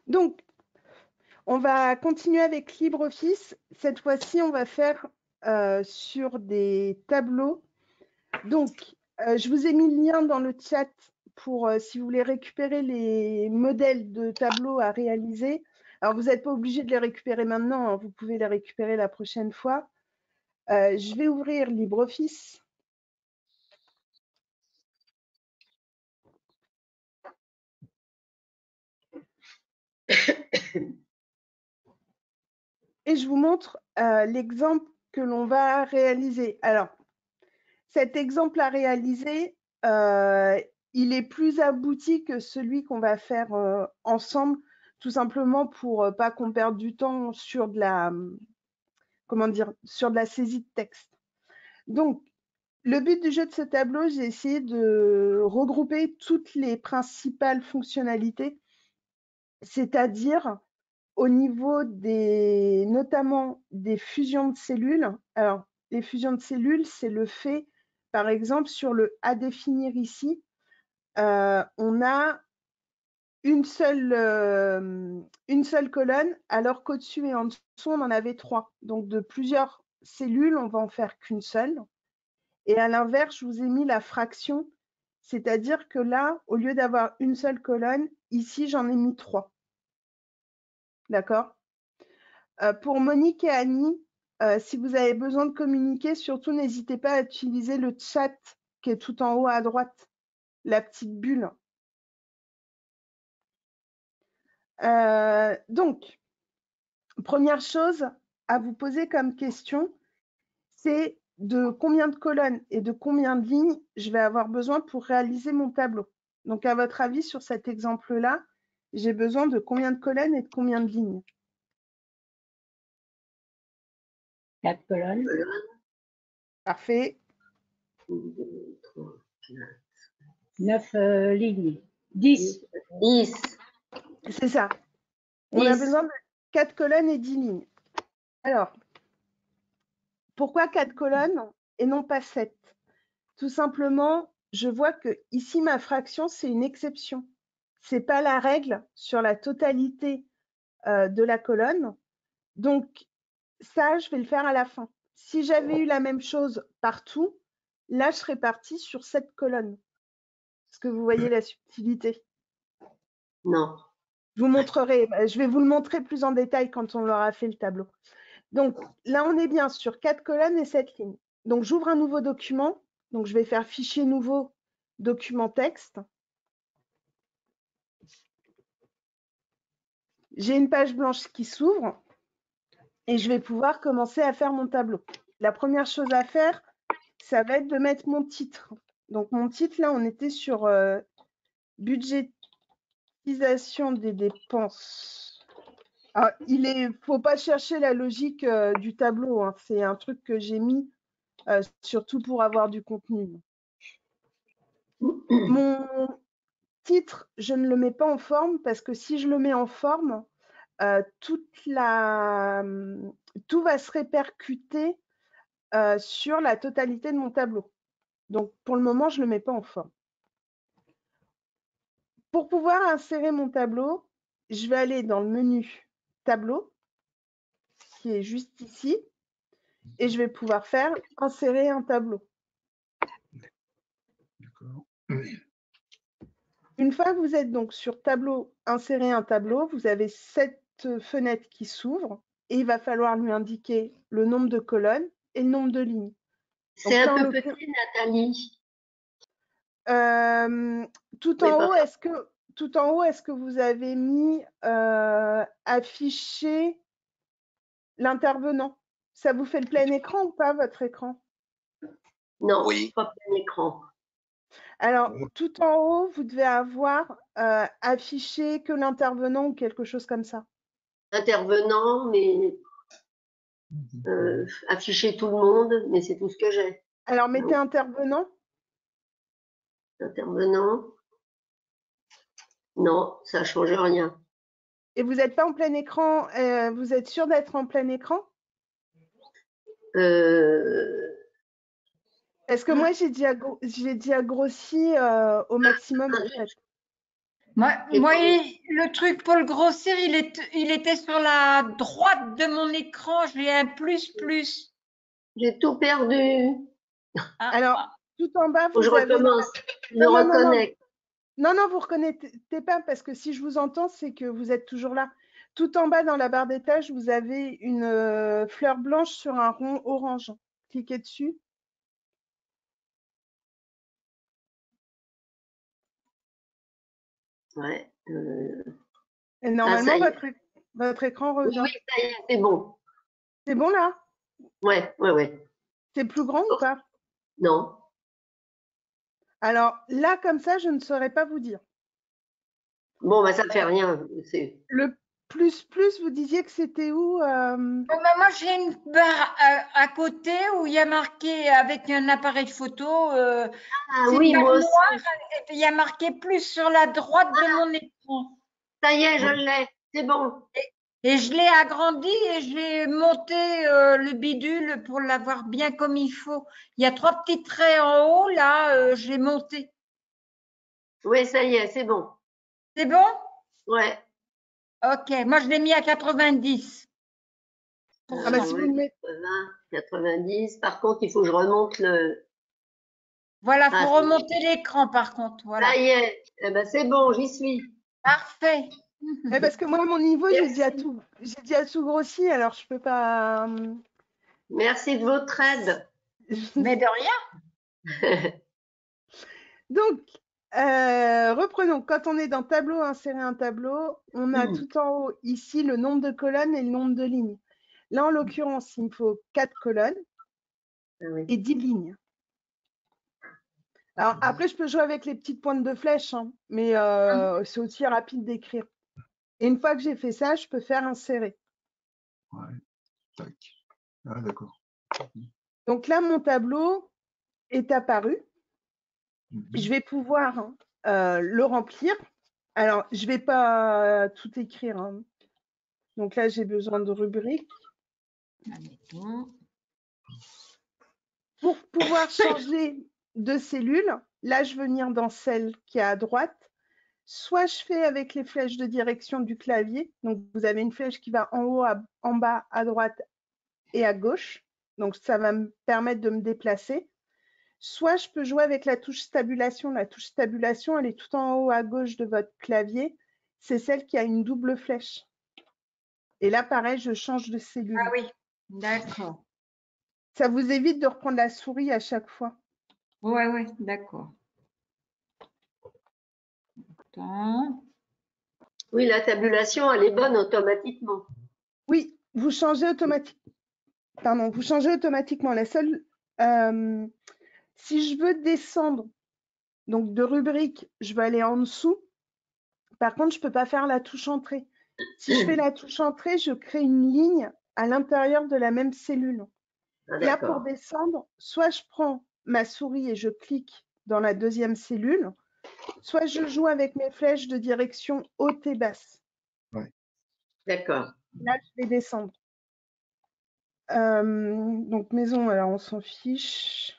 Donc, on va continuer avec LibreOffice. Cette fois-ci, on va faire sur des tableaux. Donc, je vous ai mis le lien dans le chat pour si vous voulez récupérer les modèles de tableaux à réaliser. Alors, vous n'êtes pas obligé de les récupérer maintenant, hein, vous pouvez les récupérer la prochaine fois. Je vais ouvrir LibreOffice. Et je vous montre l'exemple que l'on va réaliser. Alors, cet exemple à réaliser, il est plus abouti que celui qu'on va faire ensemble, tout simplement pour pas qu'on perde du temps sur de la, comment dire, sur de la saisie de texte. Donc, le but du jeu de ce tableau, j'ai essayé de regrouper toutes les principales fonctionnalités, c'est-à-dire au niveau des, notamment des fusions de cellules. Alors, les fusions de cellules, c'est le fait, par exemple, sur le à définir ici, on a une seule colonne, alors qu'au-dessus et en dessous, on en avait 3. Donc, de plusieurs cellules, on va en faire qu'une seule. Et à l'inverse, je vous ai mis la fraction, c'est-à-dire que là, au lieu d'avoir une seule colonne, ici, j'en ai mis 3. D'accord? Pour Monique et Annie, si vous avez besoin de communiquer, surtout n'hésitez pas à utiliser le chat qui est tout en haut à droite, la petite bulle. Donc, première chose à vous poser comme question, c'est de combien de colonnes et de combien de lignes je vais avoir besoin pour réaliser mon tableau. Donc, à votre avis, sur cet exemple-là, j'ai besoin de combien de colonnes et de combien de lignes? 4 colonnes. Parfait. 9 lignes. 10. 10. C'est ça. On a besoin de 4 colonnes et 10 lignes. Alors, pourquoi 4 colonnes et non pas 7? Tout simplement, je vois que ici, ma fraction, c'est une exception. Ce n'est pas la règle sur la totalité de la colonne. Donc, ça, je vais le faire à la fin. Si j'avais eu la même chose partout, là, je serais partie sur 7 colonnes. Est-ce que vous voyez la subtilité? Non. Je vous montrerai, je vais vous le montrer plus en détail quand on aura fait le tableau. Donc, là, on est bien sur 4 colonnes et 7 lignes. Donc, j'ouvre un nouveau document. Donc, je vais faire fichier nouveau, document texte. J'ai une page blanche qui s'ouvre et je vais pouvoir commencer à faire mon tableau. La première chose à faire, ça va être de mettre mon titre. Donc, mon titre, là, on était sur budgétisation des dépenses. Alors, il ne faut pas chercher la logique du tableau, hein. C'est un truc que j'ai mis surtout pour avoir du contenu. Mon titre, je ne le mets pas en forme parce que si je le mets en forme, tout va se répercuter sur la totalité de mon tableau. Donc, pour le moment, je ne le mets pas en forme. Pour pouvoir insérer mon tableau, je vais aller dans le menu Tableau, qui est juste ici, et je vais pouvoir faire Insérer un tableau. D'accord. Une fois que vous êtes donc sur Tableau, Insérer un tableau, vous avez cette fenêtre qui s'ouvre et il va falloir lui indiquer le nombre de colonnes et le nombre de lignes. C'est un peu petit, Nathalie. Tout en haut, est-ce que vous avez mis afficher l'intervenant? Ça vous fait le plein écran ou pas, votre écran? Non, oui. Pas plein écran. Alors, tout en haut, vous devez avoir affiché que l'intervenant ou quelque chose comme ça. Intervenant, mais afficher tout le monde, mais c'est tout ce que j'ai. Alors, mettez intervenant. Intervenant. Non, ça ne change rien. Et vous n'êtes pas en plein écran, vous êtes sûr d'être en plein écran? Parce que moi, j'ai déjà grossi au maximum. En fait. Moi, Et moi, pour- le truc pour le grossir, il était sur la droite de mon écran. J'ai un plus. J'ai tout perdu. Ah, Alors, ah. tout en bas, Faut que je vous avez... recommence. Je me Non, non, non, non. reconnecte. Non, non, vous ne reconnaissez pas parce que si je vous entends, c'est que vous êtes toujours là. Tout en bas dans la barre des tâches, vous avez une fleur blanche sur un rond orange. Cliquez dessus. Ouais. Et Ah, normalement, ça y est. votre écran Oui, revient. oui, ça y est, c'est bon. C'est bon là? Ouais. C'est plus grand ou pas? Non. Alors là, comme ça, je ne saurais pas vous dire. Bon, bah, ça fait rien. C'est Le plus, vous disiez que c'était où? Bon, ben, moi, j'ai une barre à côté où il y a marqué avec un appareil photo. Ah C'est une oui, barre moi aussi. noire et puis il y a marqué plus sur la droite de mon écran. Ça y est, je l'ai. C'est bon. Et je l'ai agrandi et je l'ai monté le bidule pour l'avoir bien comme il faut. Il y a 3 petits traits en haut, là, je l'ai monté. Oui, ça y est, c'est bon. C'est bon? Ouais. Ok, moi je l'ai mis à 90. Ah bah, si vous Ouais, le mettez. 80, 90. Par contre, il faut que je remonte le. Voilà, Ah, faut remonter l'écran par contre. Voilà. ça y est. Eh ben, c'est bon, j'y suis. Parfait. Parce que moi, à mon niveau, Merci. j'ai déjà tout grossi, alors je peux pas. Merci de votre aide. Mais de rien. Donc, reprenons. Quand on est dans tableau, insérer un tableau, on a tout en haut ici le nombre de colonnes et le nombre de lignes. Là, en l'occurrence, il me faut 4 colonnes Ah oui. et 10 lignes. Alors après, je peux jouer avec les petites pointes de flèche, hein, mais c'est aussi rapide d'écrire. Et une fois que j'ai fait ça, je peux faire insérer. Ouais. Tac. Ah, d'accord. Donc là, mon tableau est apparu. Mhm. Je vais pouvoir le remplir. Alors, je ne vais pas tout écrire, hein. Donc là, j'ai besoin de rubriques. Pour pouvoir changer de cellule, là, je veux venir dans celle qui est à droite. Soit je fais avec les flèches de direction du clavier. Donc, vous avez une flèche qui va en haut, en bas, à droite et à gauche. Donc, ça va me permettre de me déplacer. Soit je peux jouer avec la touche stabulation. La touche stabulation, elle est tout en haut à gauche de votre clavier. C'est celle qui a une double flèche. Et là, pareil, je change de cellule. Ah oui, d'accord. Ça vous évite de reprendre la souris à chaque fois. Ouais, d'accord. Attends. Oui, la tabulation, elle est bonne automatiquement. Oui, vous changez automatiquement. Pardon, vous changez automatiquement. La seule, si je veux descendre donc de rubrique, je vais aller en dessous. Par contre, je ne peux pas faire la touche entrée. Si je fais la touche entrée, je crée une ligne à l'intérieur de la même cellule. Ah, Là, pour d'accord. descendre, soit je prends ma souris et je clique dans la deuxième cellule, soit je joue avec mes flèches de direction haute et basse. Ouais. D'accord. Là, je vais descendre. Donc, maison, alors on s'en fiche.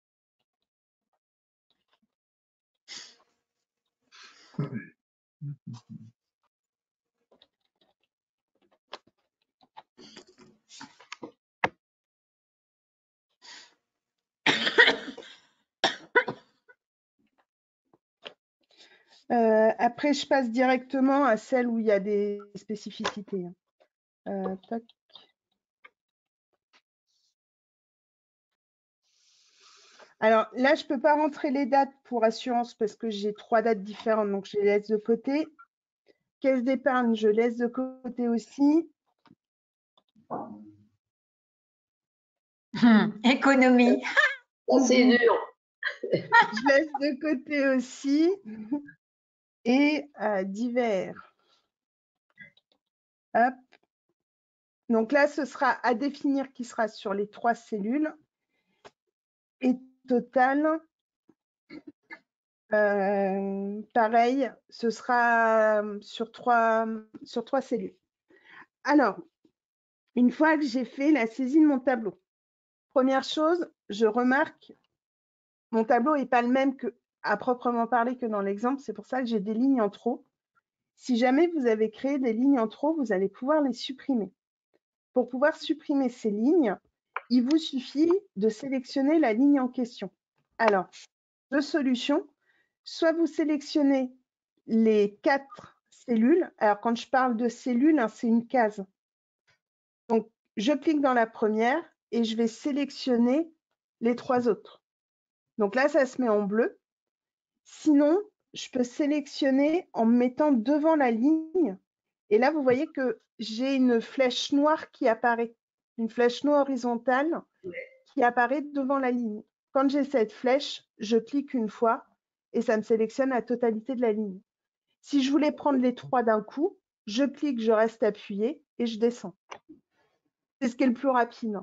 Après, je passe directement à celle où il y a des spécificités. Tac. Alors là, je ne peux pas rentrer les dates pour assurance parce que j'ai 3 dates différentes, donc je les laisse de côté. Caisse d'épargne, je laisse de côté aussi. Économie. C'est dur. Je laisse de côté aussi. Et divers. Hop. Donc là, ce sera à définir qui sera sur les 3 cellules. Et total, pareil, ce sera sur 3 cellules. Alors, une fois que j'ai fait la saisie de mon tableau, première chose, je remarque, mon tableau n'est pas le même que à proprement parler que dans l'exemple. C'est pour ça que j'ai des lignes en trop. Si jamais vous avez créé des lignes en trop, vous allez pouvoir les supprimer. Pour pouvoir supprimer ces lignes, il vous suffit de sélectionner la ligne en question. Alors, deux solutions. Soit vous sélectionnez les 4 cellules. Alors, quand je parle de cellules, hein, c'est une case. Donc, je clique dans la première et je vais sélectionner les 3 autres. Donc là, ça se met en bleu. Sinon, je peux sélectionner en me mettant devant la ligne. Et là, vous voyez que j'ai une flèche noire qui apparaît, une flèche noire horizontale qui apparaît devant la ligne. Quand j'ai cette flèche, je clique une fois et ça me sélectionne la totalité de la ligne. Si je voulais prendre les 3 d'un coup, je clique, je reste appuyé et je descends. C'est ce qui est le plus rapide.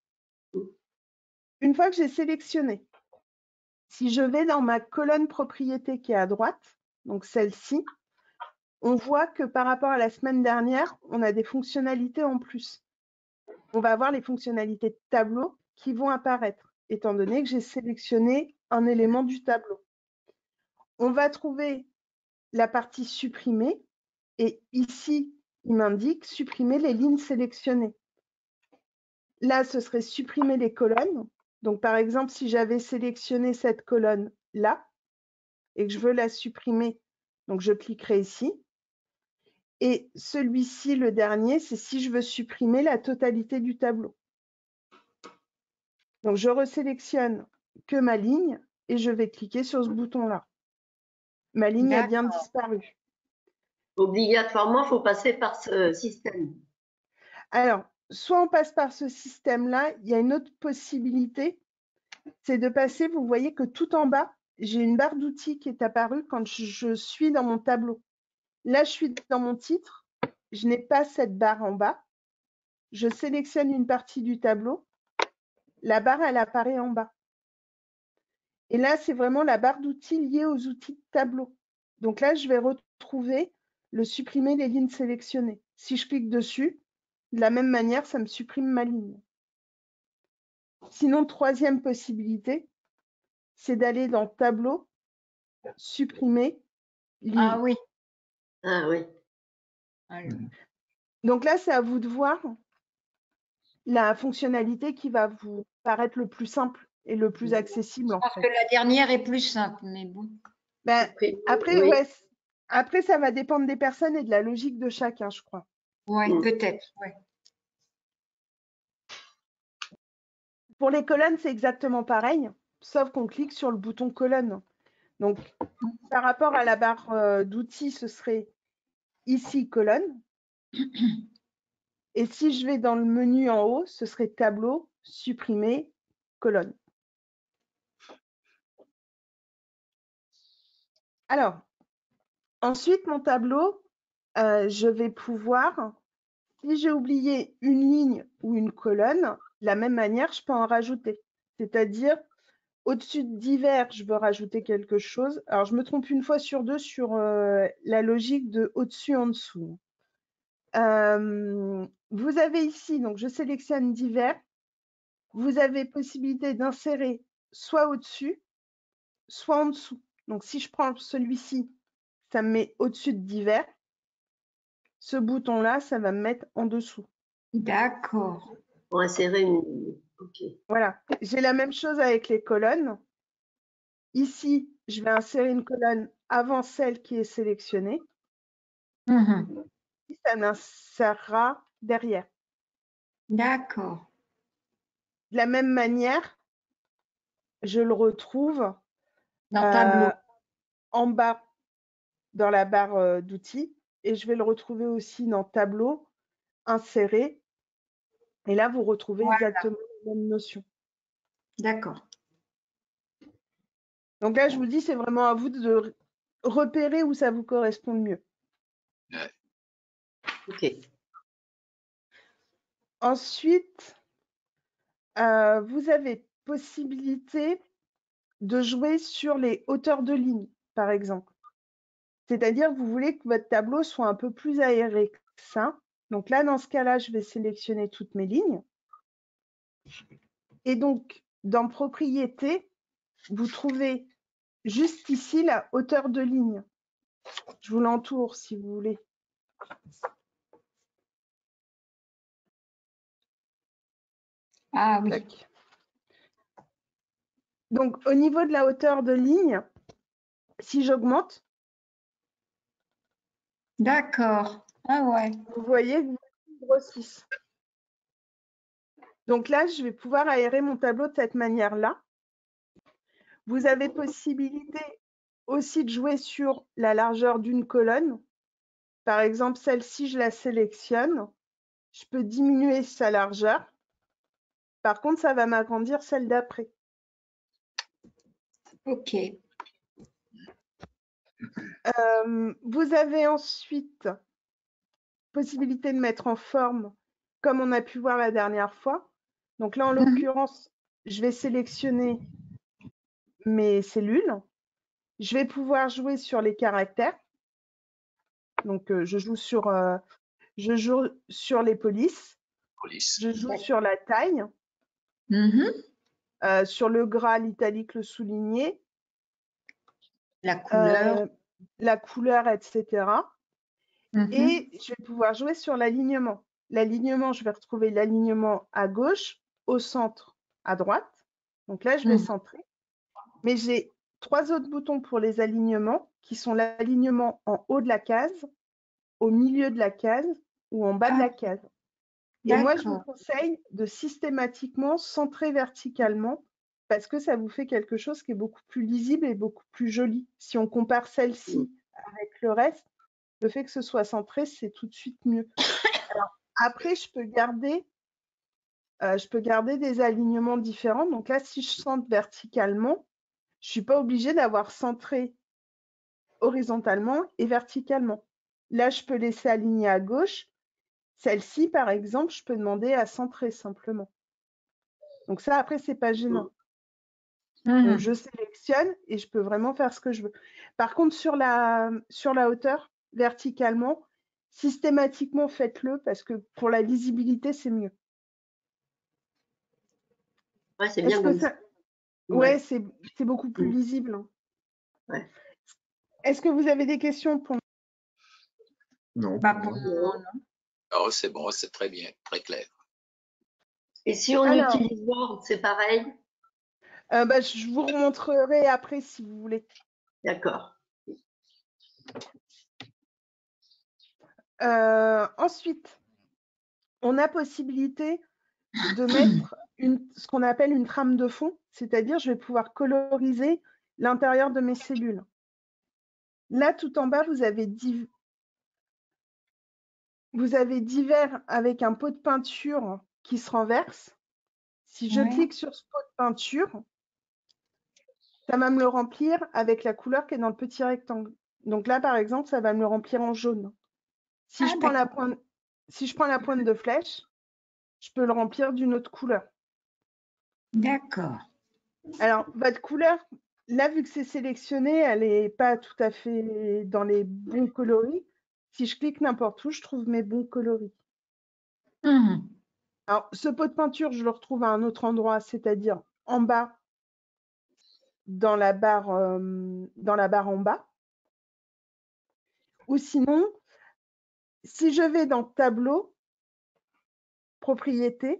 Une fois que j'ai sélectionné, si je vais dans ma colonne propriété qui est à droite, donc celle-ci, on voit que par rapport à la semaine dernière, on a des fonctionnalités en plus. On va avoir les fonctionnalités de tableau qui vont apparaître, étant donné que j'ai sélectionné un élément du tableau. On va trouver la partie supprimée et ici, il m'indique supprimer les lignes sélectionnées. Là, ce serait supprimer les colonnes. Donc, par exemple, si j'avais sélectionné cette colonne-là et que je veux la supprimer, donc je cliquerai ici. Et celui-ci, le dernier, c'est si je veux supprimer la totalité du tableau. Donc, je resélectionne que ma ligne et je vais cliquer sur ce bouton-là. Ma ligne a bien disparu. Obligatoirement, il faut passer par ce système. Alors, soit on passe par ce système-là, il y a une autre possibilité, c'est de passer, vous voyez que tout en bas, j'ai une barre d'outils qui est apparue quand je suis dans mon tableau. Là, je suis dans mon titre, je n'ai pas cette barre en bas. Je sélectionne une partie du tableau, la barre, elle apparaît en bas. Et là, c'est vraiment la barre d'outils liée aux outils de tableau. Donc là, je vais retrouver le supprimer les lignes sélectionnées. Si je clique dessus, de la même manière, ça me supprime ma ligne. Sinon, troisième possibilité, c'est d'aller dans Tableau, supprimer ligne. Ah oui. Ah oui. Donc là, c'est à vous de voir la fonctionnalité qui va vous paraître le plus simple et le plus accessible. Je pense que la dernière est plus simple, mais bon. Ben, après, Oui. ouais, après, ça va dépendre des personnes et de la logique de chacun, je crois. Oui, peut-être. Ouais. Pour les colonnes, c'est exactement pareil, sauf qu'on clique sur le bouton colonne. Donc, par rapport à la barre d'outils, ce serait ici colonne. Et si je vais dans le menu en haut, ce serait tableau, supprimer, colonne. Alors, ensuite, mon tableau, je vais pouvoir, si j'ai oublié une ligne ou une colonne, de la même manière, je peux en rajouter. C'est-à-dire, au-dessus de divers, je veux rajouter quelque chose. Alors, je me trompe une fois sur deux sur la logique de au-dessus, en dessous. Vous avez ici, donc je sélectionne divers. Vous avez possibilité d'insérer soit au-dessus, soit en dessous. Donc, si je prends celui-ci, ça me met au-dessus de divers. Ce bouton-là, ça va me mettre en dessous. D'accord. Pour insérer une ligne. OK. Voilà. J'ai la même chose avec les colonnes. Ici, je vais insérer une colonne avant celle qui est sélectionnée. Et ça m'insérera derrière. D'accord. De la même manière, je le retrouve Dans tableau. en bas dans la barre d'outils et je vais le retrouver aussi dans tableau, insérer. Et là, vous retrouvez exactement la même notion. D'accord. Donc là, je vous dis, c'est vraiment à vous de repérer où ça vous correspond le mieux. OK. Ensuite, vous avez possibilité de jouer sur les hauteurs de ligne, par exemple. C'est-à-dire que vous voulez que votre tableau soit un peu plus aéré que ça. Donc là, dans ce cas-là, je vais sélectionner toutes mes lignes. Et donc, dans Propriétés, vous trouvez juste ici la hauteur de ligne. Je vous l'entoure si vous voulez. Ah oui. Tac. Donc, au niveau de la hauteur de ligne, si j'augmente, D'accord. Ah ouais. vous voyez que vous grossissez. Donc là, je vais pouvoir aérer mon tableau de cette manière-là. Vous avez possibilité aussi de jouer sur la largeur d'une colonne. Par exemple, celle-ci, je la sélectionne. Je peux diminuer sa largeur. Par contre, ça va m'agrandir celle d'après. Ok. Vous avez ensuite possibilité de mettre en forme, comme on a pu voir la dernière fois. Donc là, en l'occurrence, je vais sélectionner mes cellules. Je vais pouvoir jouer sur les caractères. Donc, je joue sur les polices. Je joue sur la taille, sur le gras, l'italique, le souligné, la couleur, etc. Et je vais pouvoir jouer sur l'alignement. L'alignement, je vais retrouver l'alignement à gauche, au centre, à droite. Donc là, je vais centrer. Mais j'ai 3 autres boutons pour les alignements, qui sont l'alignement en haut de la case, au milieu de la case ou en bas de la case. Et moi, je vous conseille de systématiquement centrer verticalement parce que ça vous fait quelque chose qui est beaucoup plus lisible et beaucoup plus joli. Si on compare celle-ci avec le reste, le fait que ce soit centré, c'est tout de suite mieux. Alors, après, je peux garder des alignements différents. Donc là, si je centre verticalement, je ne suis pas obligée d'avoir centré horizontalement et verticalement. Là, je peux laisser aligner à gauche. Celle-ci, par exemple, je peux demander à centrer simplement. Donc ça, après, c'est pas gênant. Donc, je sélectionne et je peux vraiment faire ce que je veux. Par contre, sur la hauteur, verticalement, systématiquement, faites-le parce que pour la lisibilité, c'est mieux. Ouais, c'est bien comme ça. Ouais, c'est beaucoup plus lisible. Hein. Ouais. Est-ce que vous avez des questions pour... Non. Oh, c'est bon, c'est très bien, très clair. Et si on utilise Word, c'est pareil? Je vous remontrerai après si vous voulez. D'accord. Ensuite, on a possibilité de mettre ce qu'on appelle une trame de fond, c'est-à-dire je vais pouvoir coloriser l'intérieur de mes cellules. Là, tout en bas, vous avez divers avec un pot de peinture qui se renverse. Si je clique sur ce pot de peinture, ça va me le remplir avec la couleur qui est dans le petit rectangle. Donc là, par exemple, ça va me le remplir en jaune. Si je prends la pointe de flèche, je peux le remplir d'une autre couleur. D'accord. Alors, votre couleur, là, vu que c'est sélectionné, elle n'est pas tout à fait dans les bons coloris. Si je clique n'importe où, je trouve mes bons coloris. Alors, ce pot de peinture, je le retrouve à un autre endroit, c'est-à-dire en bas, dans la barre en bas. Ou sinon, si je vais dans Tableau, Propriétés,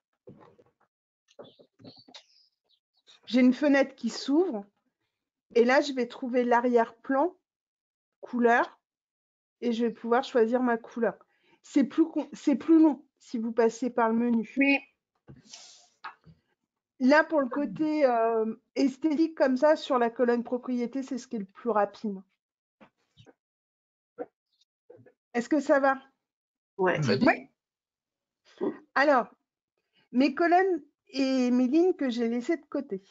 j'ai une fenêtre qui s'ouvre et là, je vais trouver l'arrière-plan, couleur, et je vais pouvoir choisir ma couleur. C'est plus long si vous passez par le menu. Oui. Là, pour le côté esthétique comme ça, sur la colonne propriété, c'est ce qui est le plus rapide. Est-ce que ça va? Ouais. Oui. Alors, mes colonnes et mes lignes que j'ai laissées de côté.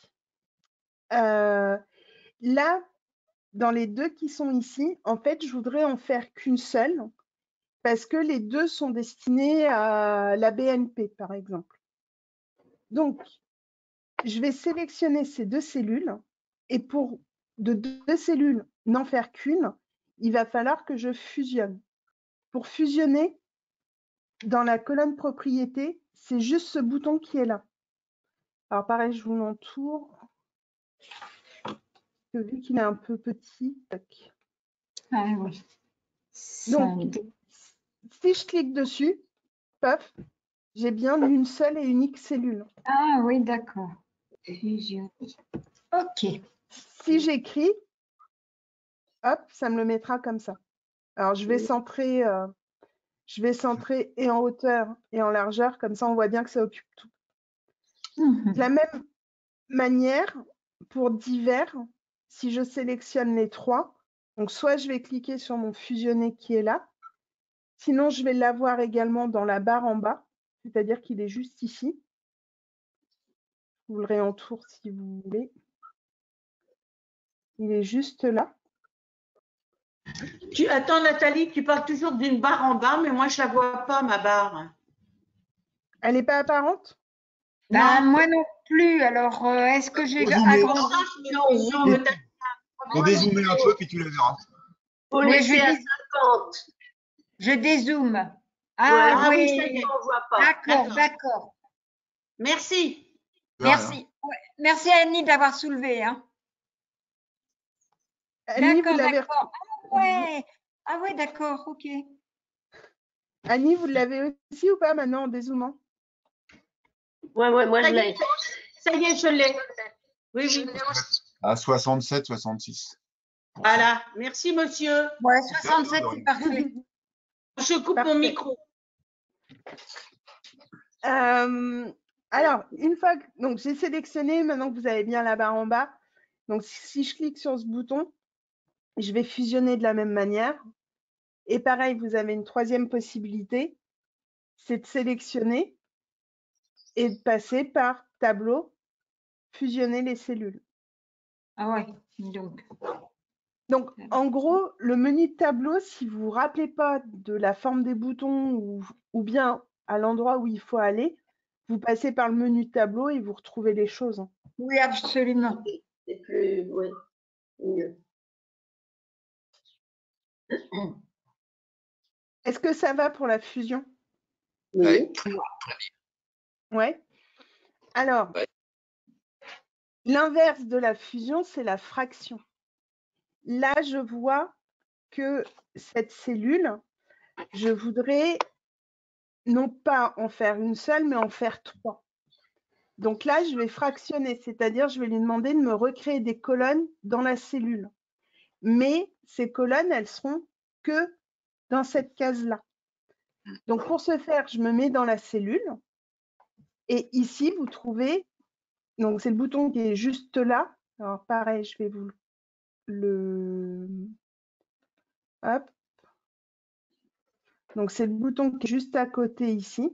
Là, dans les deux qui sont ici, en fait, je voudrais en faire qu'une seule parce que les deux sont destinés à la BNP, par exemple. Donc, je vais sélectionner ces deux cellules et pour de deux cellules n'en faire qu'une, il va falloir que je fusionne. Pour fusionner, dans la colonne propriété, c'est juste ce bouton qui est là. Alors pareil, je vous l'entoure. que vu qu'il est un peu petit, tac. Ah oui. Donc, si je clique dessus, paf, j'ai bien une seule et unique cellule. Ah oui, d'accord. Fusionner. OK. Si j'écris, hop, ça me le mettra comme ça. Alors, je vais centrer et en hauteur et en largeur, comme ça on voit bien que ça occupe tout. De la même manière, pour divers, si je sélectionne les trois, donc soit je vais cliquer sur mon fusionné qui est là, sinon je vais l'avoir également dans la barre en bas, c'est-à-dire qu'il est juste ici. Vous le réentoure si vous voulez. Il est juste là. Attends, Nathalie, tu parles toujours d'une barre en bas, mais moi, je la vois pas, ma barre. Elle n'est pas apparente? Bah, Non. moi non plus. Alors, est-ce que j'ai Faut zoomer. agrandi? Faut dézoomer un peu, puis tu la verras. Faut Oui, laisser à 50. Je dézoome. Ouais, Ah oui, ça y oui, est. on voit pas. d'accord, d'accord. Merci. De rien. Merci. Ouais, merci Annie d'avoir soulevé. Hein. Annie, vous D'accord, l'avez d'accord. Ah ouais, d'accord, ok. Annie, vous l'avez aussi ou pas maintenant en dézoomant? Ouais, moi je l'ai. Ça y est, je l'ai. Oui, oui. À 67, 66. Voilà. Merci, monsieur. Ouais, 67, c'est parfait. Je coupe Parfait. mon micro. Alors, une fois que donc j'ai sélectionné, maintenant que vous avez bien la barre en bas, donc si je clique sur ce bouton, je vais fusionner de la même manière. Et pareil, vous avez une troisième possibilité, c'est de sélectionner et de passer par tableau, fusionner les cellules. Ah ouais, donc. Donc, en gros, le menu de tableau, si vous ne vous rappelez pas de la forme des boutons ou bien à l'endroit où il faut aller, vous passez par le menu de tableau et vous retrouvez les choses. Oui, absolument. C'est plus, ouais, mieux. Est-ce que ça va pour la fusion? Oui. Ouais. Alors, Ouais. l'inverse de la fusion, c'est la fraction. Là, je vois que cette cellule, je voudrais non pas en faire une seule, mais en faire trois. Donc là, je vais fractionner, c'est-à-dire je vais lui demander de me recréer des colonnes dans la cellule. Mais ces colonnes, elles seront que dans cette case-là. Donc pour ce faire, je me mets dans la cellule. Et ici, vous trouvez, donc c'est le bouton qui est juste là. Alors pareil, je vais vous le... Hop. Donc c'est le bouton qui est juste à côté ici.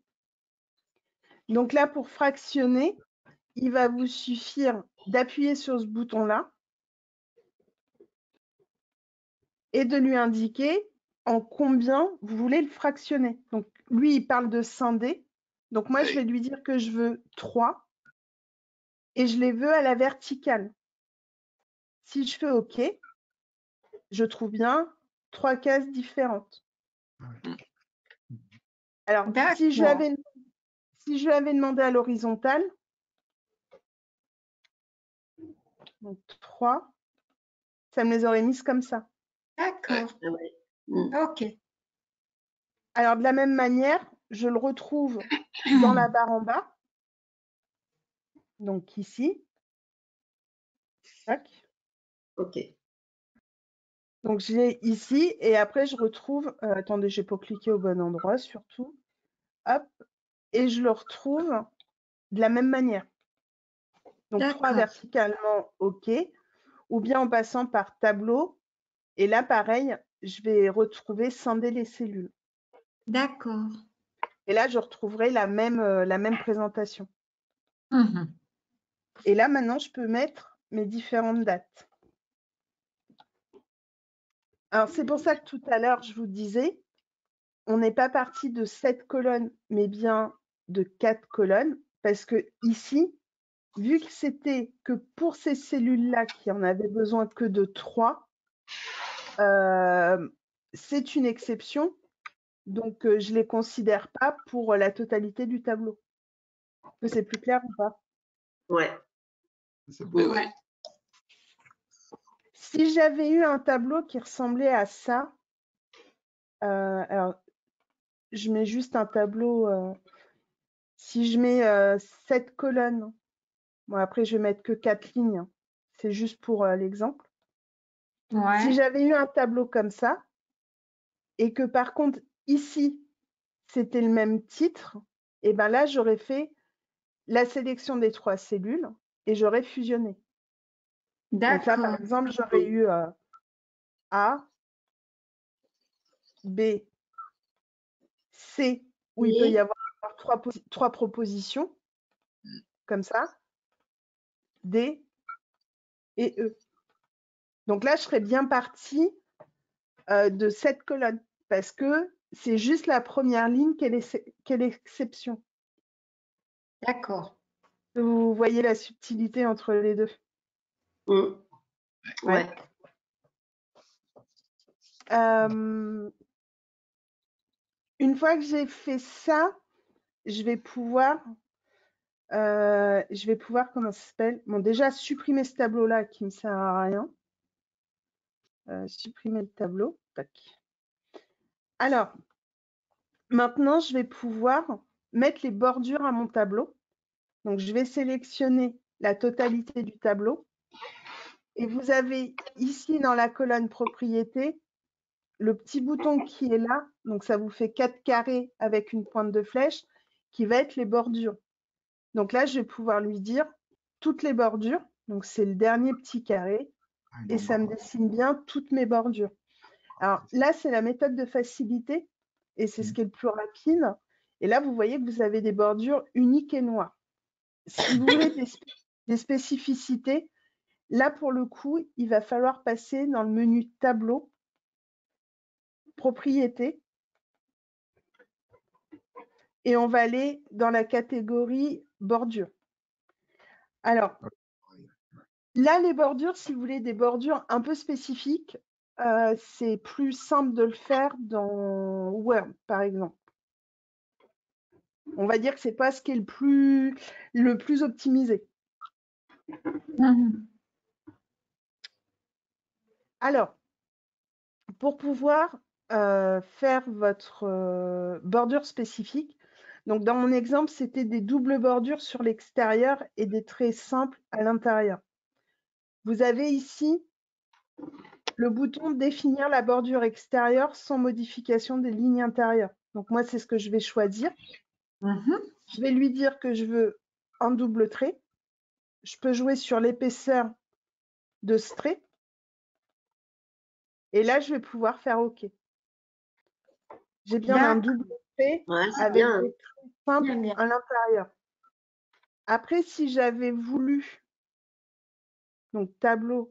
Donc là, pour fractionner, il va vous suffire d'appuyer sur ce bouton-là et de lui indiquer en combien vous voulez le fractionner. Donc lui, il parle de scinder. Donc moi, je vais lui dire que je veux 3 et je les veux à la verticale. Si je fais OK, je trouve bien 3 cases différentes. Alors, si je lui avais demandé à l'horizontale, donc 3, ça me les aurait mises comme ça. D'accord. Ah ouais. Ok. Alors, de la même manière, je le retrouve dans la barre en bas. Donc ici. Tac. OK. Donc j'ai ici et après je retrouve, attendez, j'ai pas cliqué au bon endroit surtout. Hop, et je le retrouve de la même manière. Donc 3 verticalement, OK, ou bien en passant par tableau. Et là, pareil, je vais retrouver scinder les cellules. D'accord. Et là, je retrouverai la même présentation. Mhm. Et là, maintenant, je peux mettre mes différentes dates. Alors, c'est pour ça que tout à l'heure, je vous disais, on n'est pas parti de 7 colonnes, mais bien de 4 colonnes, parce que ici, vu que c'était que pour ces cellules-là qui en avaient besoin que de 3, c'est une exception. Donc, je ne les considère pas pour la totalité du tableau. Est-ce que c'est plus clair ou pas? Ouais. C'est beau. Oui. Si j'avais eu un tableau qui ressemblait à ça, alors je mets juste un tableau, si je mets 7 colonnes, bon après je vais mettre que 4 lignes, hein. C'est juste pour l'exemple. Si Ouais. j'avais eu un tableau comme ça, et que par contre ici c'était le même titre, et ben là j'aurais fait la sélection des 3 cellules et j'aurais fusionné. Donc là par D'accord. exemple j'aurais eu A, B, C, où il peut y avoir 3 propositions, comme ça, D et E. Donc là je serais bien partie de cette colonne, parce que c'est juste la première ligne qui est l'exception. D'accord. Vous voyez la subtilité entre les deux. Ouais. Une fois que j'ai fait ça, je vais pouvoir, comment ça s'appelle? Bon, déjà, supprimer ce tableau-là qui ne me sert à rien. Supprimer le tableau. Tac. Alors, maintenant, je vais pouvoir mettre les bordures à mon tableau. Donc, je vais sélectionner la totalité du tableau. Et vous avez ici, dans la colonne propriété, le petit bouton qui est là. Donc, ça vous fait 4 carrés avec une pointe de flèche qui va être les bordures. Donc là, je vais pouvoir lui dire toutes les bordures. Donc, c'est le dernier petit carré. Et ça me dessine bien toutes mes bordures. Alors là, c'est la méthode de facilité. Et c'est ce qui est le plus rapide. Et là, vous voyez que vous avez des bordures uniques et noires. Si vous voulez des spécificités, là, pour le coup, il va falloir passer dans le menu tableau, propriété. Et on va aller dans la catégorie bordure. Alors, là, les bordures, si vous voulez des bordures un peu spécifiques, c'est plus simple de le faire dans Word, par exemple. On va dire que c'est pas ce qui est le plus optimisé. Alors, pour pouvoir faire votre bordure spécifique, donc dans mon exemple, c'était des doubles bordures sur l'extérieur et des traits simples à l'intérieur. Vous avez ici le bouton définir la bordure extérieure sans modification des lignes intérieures. Donc moi, c'est ce que je vais choisir. Je vais lui dire que je veux un double trait. Je peux jouer sur l'épaisseur de ce trait. Et là, je vais pouvoir faire OK. J'ai bien un double trait avec des traits simples à l'intérieur. Après, si j'avais voulu, donc tableau,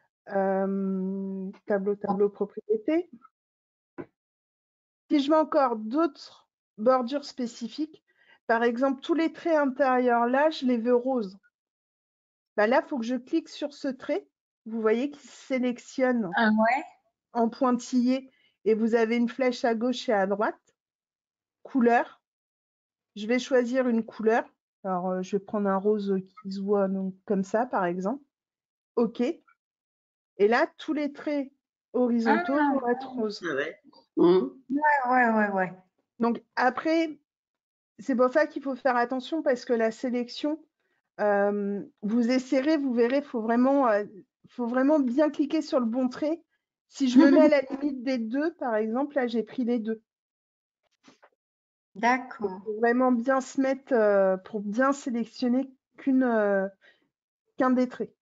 propriété, si je veux encore d'autres bordures spécifiques, par exemple, tous les traits intérieurs là, je les veux roses. Bah là, il faut que je clique sur ce trait. Vous voyez qu'il sélectionne en pointillé et vous avez une flèche à gauche et à droite. Couleur. Je vais choisir une couleur. Alors, je vais prendre un rose qui se voit donc, comme ça, par exemple. OK. Et là, tous les traits horizontaux vont être roses. Ouais. Donc, après, c'est pour ça qu'il faut faire attention parce que la sélection, vous essayerez, vous verrez, il faut vraiment bien cliquer sur le bon trait. Si je me mets à la limite des deux, par exemple, là, j'ai pris les deux. D'accord. Il faut vraiment bien se mettre pour bien sélectionner qu'un des traits.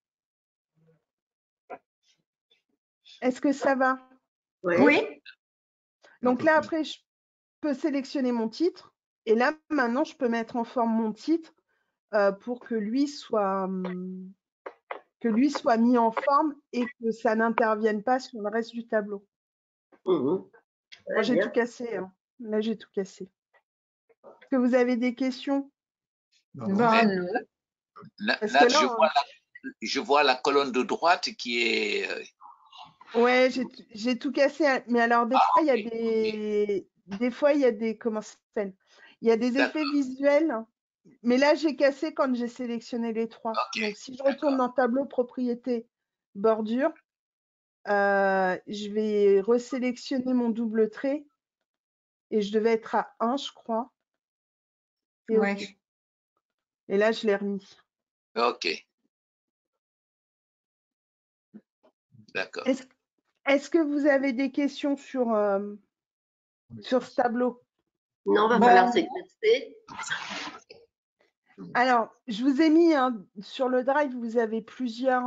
Est-ce que ça va? Oui. Donc là, après, je peux sélectionner mon titre. Et là, maintenant, je peux mettre en forme mon titre pour que lui soit mis en forme et que ça n'intervienne pas sur le reste du tableau. Bon, j'ai tout cassé. Hein. Là, j'ai tout cassé. Est-ce que vous avez des questions? Non. Là, je vois la colonne de droite qui est. Ouais, j'ai tout cassé. Mais alors, des fois, il y a des. Comment ça s'appelle? Il y a des effets visuels. Mais là, j'ai cassé quand j'ai sélectionné les trois. Donc, si je retourne dans tableau propriété bordure, je vais resélectionner mon double trait et je devais être à 1, je crois. Et, Ouais. OK. Et là, je l'ai remis. OK. D'accord. Est-ce que vous avez des questions sur ce tableau? Non, va falloir s'exercer. Alors, je vous ai mis sur le drive, vous avez plusieurs,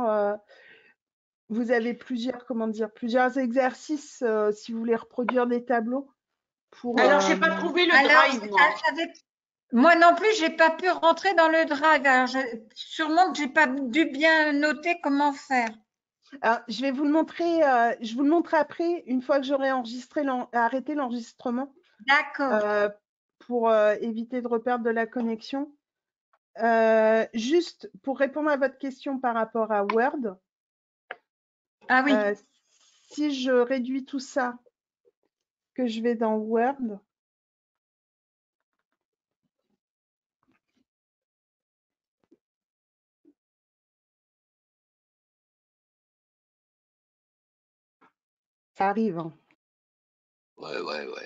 comment dire, plusieurs exercices si vous voulez reproduire des tableaux. Alors, j'ai pas trouvé le drive, moi. Moi non plus, j'ai pas pu rentrer dans le drive. Alors, sûrement que j'ai pas dû bien noter comment faire. Alors, je vais vous le montrer. Je vous le montre après, une fois que j'aurai arrêté l'enregistrement. D'accord. Pour éviter de reperdre de la connexion. Juste pour répondre à votre question par rapport à Word. Ah oui. Si je réduis tout ça, que je vais dans Word. Ça arrive. Hein. Ouais.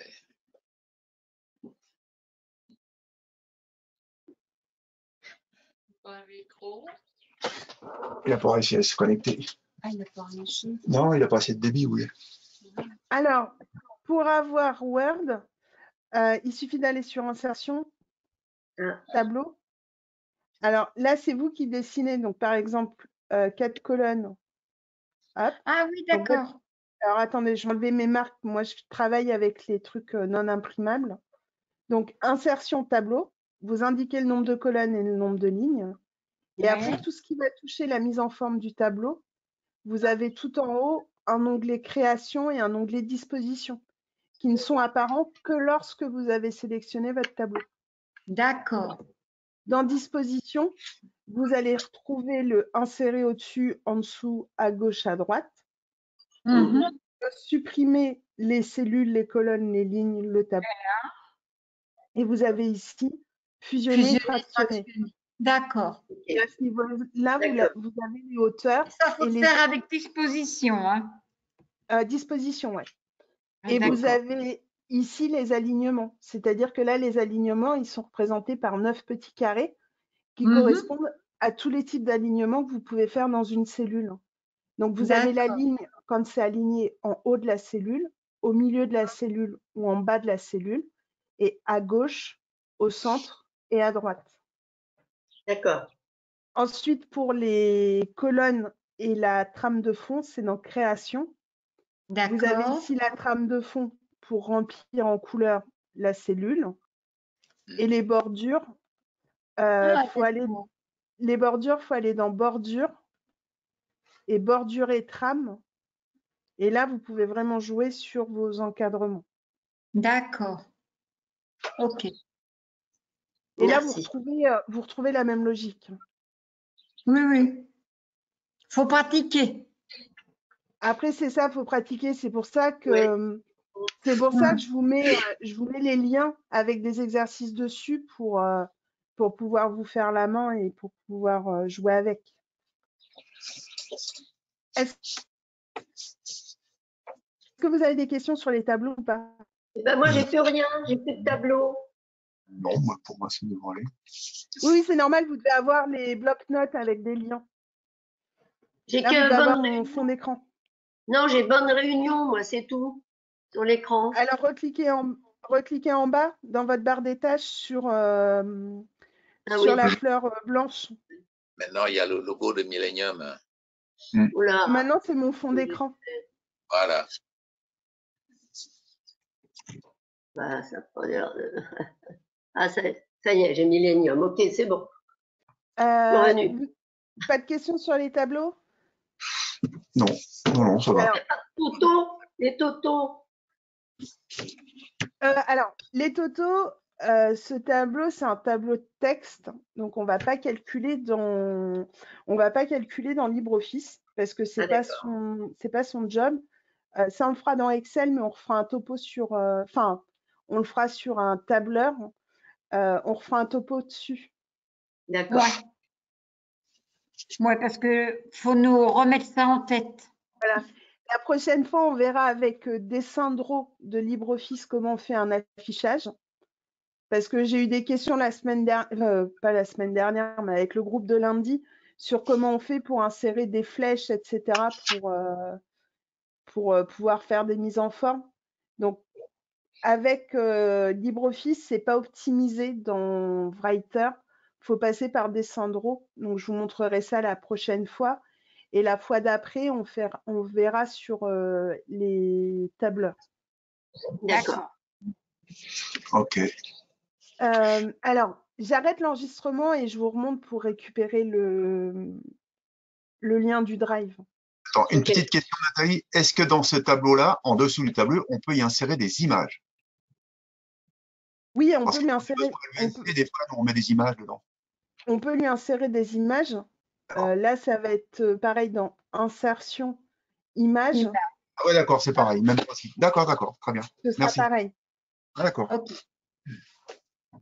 Il n'a pas réussi à se connecter. Ah, il n'a pas réussi. Non, il n'a pas assez de débit, oui. Alors, pour avoir Word, il suffit d'aller sur Insertion, Tableau. Alors là, c'est vous qui dessinez. Donc, par exemple, 4 colonnes. Hop. Ah oui, d'accord. Alors, attendez, je vais enlever mes marques. Moi, je travaille avec les trucs non imprimables. Donc, Insertion, Tableau. Vous indiquez le nombre de colonnes et le nombre de lignes. Et après, tout ce qui va toucher la mise en forme du tableau, vous avez tout en haut un onglet Création et un onglet Disposition qui ne sont apparents que lorsque vous avez sélectionné votre tableau. D'accord. Dans Disposition, vous allez retrouver le Insérer au-dessus, en dessous, à gauche, à droite. Supprimer les cellules, les colonnes, les lignes, le tableau. Et vous avez ici Fusionner, fractionner. D'accord. Et à ce niveau-là, vous avez les hauteurs. Ça, faut et les faire avec disposition. Hein. Disposition, ouais. Ah, et vous avez ici les alignements. C'est-à-dire que là, les alignements, ils sont représentés par 9 petits carrés qui correspondent à tous les types d'alignements que vous pouvez faire dans une cellule. Donc, vous avez la ligne quand c'est aligné en haut de la cellule, au milieu de la cellule ou en bas de la cellule, et à gauche, au centre et à droite. D'accord. Ensuite, pour les colonnes et la trame de fond, c'est dans Création. Vous avez ici la trame de fond pour remplir en couleur la cellule. Et les bordures, faut aller dans Bordure et Bordure et trame. Et là, vous pouvez vraiment jouer sur vos encadrements. D'accord. OK. Et là, vous retrouvez la même logique. Oui. Faut pratiquer. Après, c'est ça, faut pratiquer. C'est pour ça que je vous mets les liens avec des exercices dessus pour pouvoir vous faire la main et pour pouvoir jouer avec. Est-ce que vous avez des questions sur les tableaux ou pas? Moi, j'ai plus rien, j'ai plus de tableau. Non, pour moi, c'est devant aller. Oui, c'est normal, vous devez avoir les blocs-notes avec des liens. J'ai Là, que vous devez avoir bonne mon fond d'écran. Non, j'ai bonne réunion, moi, c'est tout, sur l'écran. Alors, recliquez en bas dans votre barre des tâches sur la fleur blanche. Maintenant, il y a le logo de Millennium. Maintenant, c'est mon fond d'écran. Voilà. Bah, ça prend l'air de... Ah, ça y est, j'ai Millennium. Ok, c'est bon. Pas de questions sur les tableaux? Non, ça va. Les totos. Alors, les totos, ce tableau, c'est un tableau de texte, donc on va pas calculer dans LibreOffice parce que c'est pas son job. Ça, on le fera dans Excel, mais on refera un topo sur, on le fera sur un tableur. On refera un topo dessus. D'accord. Ouais, parce que faut nous remettre ça en tête. Voilà. La prochaine fois, on verra avec Descendro de LibreOffice comment on fait un affichage. Parce que j'ai eu des questions la semaine dernière, pas la semaine dernière, mais avec le groupe de lundi, sur comment on fait pour insérer des flèches, etc., pour pouvoir faire des mises en forme. Donc, avec LibreOffice, c'est pas optimisé dans Writer. Il faut passer par Descendro. Donc, je vous montrerai ça la prochaine fois. Et la fois d'après, on verra sur les tableurs. D'accord. Ok. Alors, j'arrête l'enregistrement et je vous remonte pour récupérer le lien du drive. Attends, une Ok. petite question, Nathalie. Est-ce que dans ce tableau-là, en dessous du tableau, on peut y insérer des images? Oui, on Parce peut que lui insérer. des fois, on met des images dedans. On peut lui insérer des images. Là, ça va être pareil dans insertion, images. Ah ouais, d'accord, c'est pareil, même principe. D'accord, d'accord, très bien. Ce sera Merci. pareil. Ah, d'accord. Ok.